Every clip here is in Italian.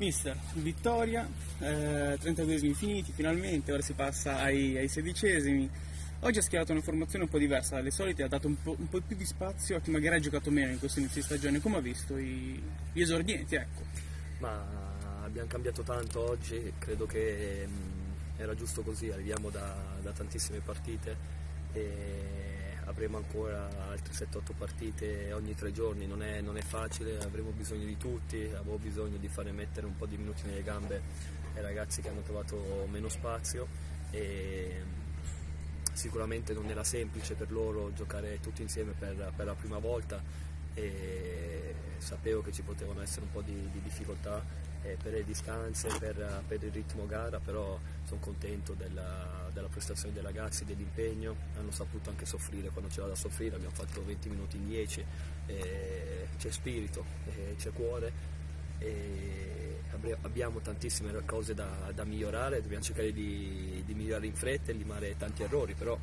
Mister, vittoria, 32esimi finiti finalmente, ora si passa ai 16esimi. Oggi ha schierato una formazione un po' diversa dalle solite, ha dato un po' più di spazio a chi magari ha giocato meno in questo inizio di stagione. Come ha visto gli esordienti? Ecco. Ma abbiamo cambiato tanto oggi, credo che era giusto così, arriviamo da tantissime partite e avremo ancora altre 7-8 partite ogni 3 giorni, non è facile, avremo bisogno di tutti, avevo bisogno di fare mettere un po' di minuti nelle gambe ai ragazzi che hanno trovato meno spazio e sicuramente non era semplice per loro giocare tutti insieme per la prima volta e sapevo che ci potevano essere un po' di difficoltà per le distanze, per il ritmo gara, però sono contento della prestazione dei ragazzi, dell'impegno, hanno saputo anche soffrire quando c'era da soffrire, abbiamo fatto 20 minuti in 10, c'è spirito, c'è cuore e abbiamo tantissime cose da migliorare, dobbiamo cercare di migliorare in fretta e limare tanti errori, però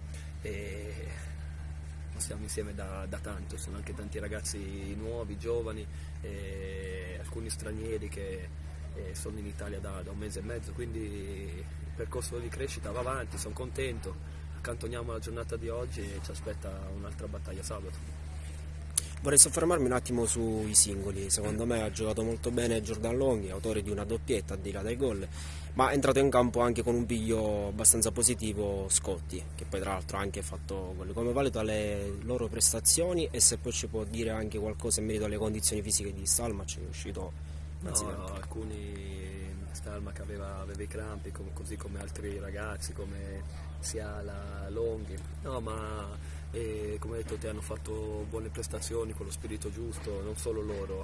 stiamo insieme da tanto, sono anche tanti ragazzi nuovi, giovani, alcuni stranieri che sono in Italia da un mese e mezzo, quindi il percorso di crescita va avanti, sono contento, accantoniamo la giornata di oggi e ci aspetta un'altra battaglia sabato. Vorrei soffermarmi un attimo sui singoli. Secondo me ha giocato molto bene Jordan Longhi, autore di una doppietta al di là dei gol, ma è entrato in campo anche con un piglio abbastanza positivo Scotti, che poi tra l'altro ha anche fatto gol. Come valuta le loro prestazioni e se poi ci può dire anche qualcosa in merito alle condizioni fisiche di Stalmac, che è uscito alcuni Stalmac aveva i crampi, così come altri ragazzi, come Siala, Longhi, ma come hai detto te hanno fatto buone prestazioni con lo spirito giusto, non solo loro,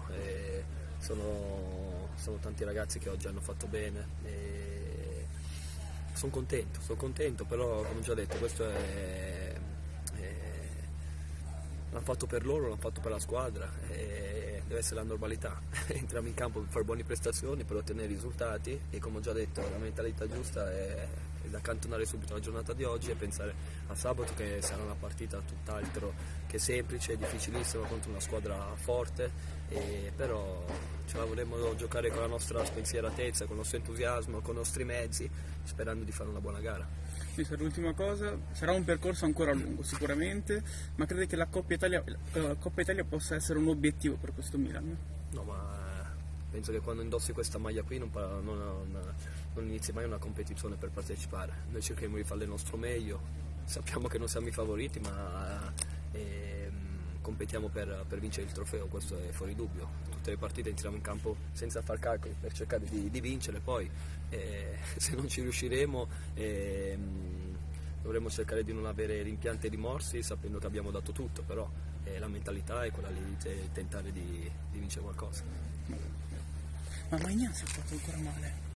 sono tanti ragazzi che oggi hanno fatto bene sono contento, però come già detto questo l'hanno fatto per loro, l'hanno fatto per la squadra e deve essere la normalità. Entriamo in campo per fare buone prestazioni, per ottenere risultati e come ho già detto la mentalità giusta è da accantonare subito la giornata di oggi e pensare a sabato che sarà una partita tutt'altro che semplice, difficilissima contro una squadra forte, però ce la vorremmo giocare con la nostra spensieratezza, con il nostro entusiasmo, con i nostri mezzi, sperando di fare una buona gara. L'ultima cosa, sarà un percorso ancora lungo sicuramente, ma crede che la Coppa Italia possa essere un obiettivo per questo Milan? No, ma penso che quando indossi questa maglia qui non inizi mai una competizione per partecipare, noi cercheremo di fare il nostro meglio, sappiamo che non siamo i favoriti, ma competiamo per vincere il trofeo, questo è fuori dubbio. Tutte le partite entriamo in campo senza far calcoli per cercare di vincere, poi se non ci riusciremo dovremo cercare di non avere rimpianti e rimorsi sapendo che abbiamo dato tutto, però la mentalità è quella di tentare di vincere qualcosa. Ma Maignan si è fatto ancora male?